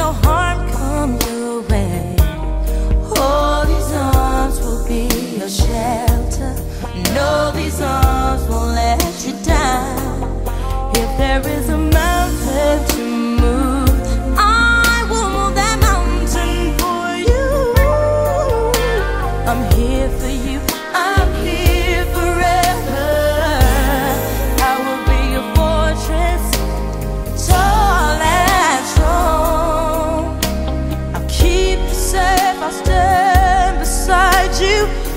no harm come your way. Oh, these arms will be your shelter. No, these arms won't let you down. If there is a mountain to move, I will move that mountain for you. I'm here for you, I'm here forever. I will be your fortress, tall and strong. I'll keep you safe, I'll stand beside you.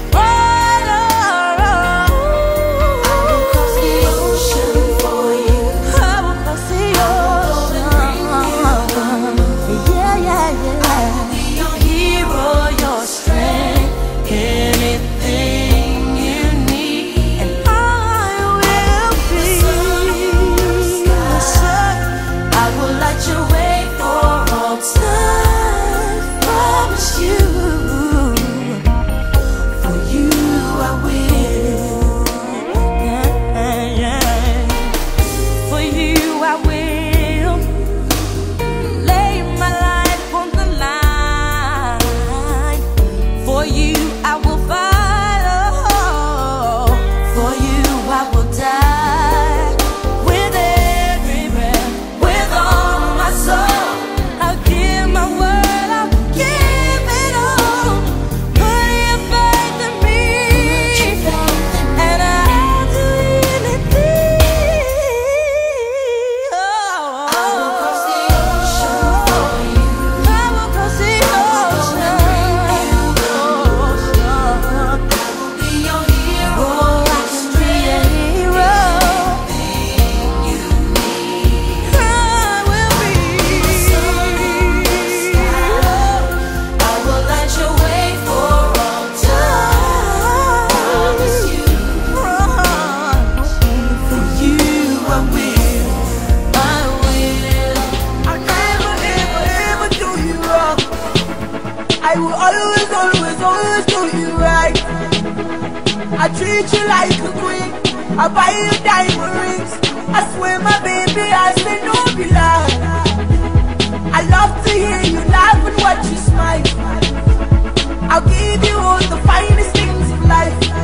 I will always, always, always do you right. I treat you like a queen, I buy you diamond rings. I swear my baby, I say no be lie. I love to hear you laugh and watch you smile. I'll give you all the finest things of life.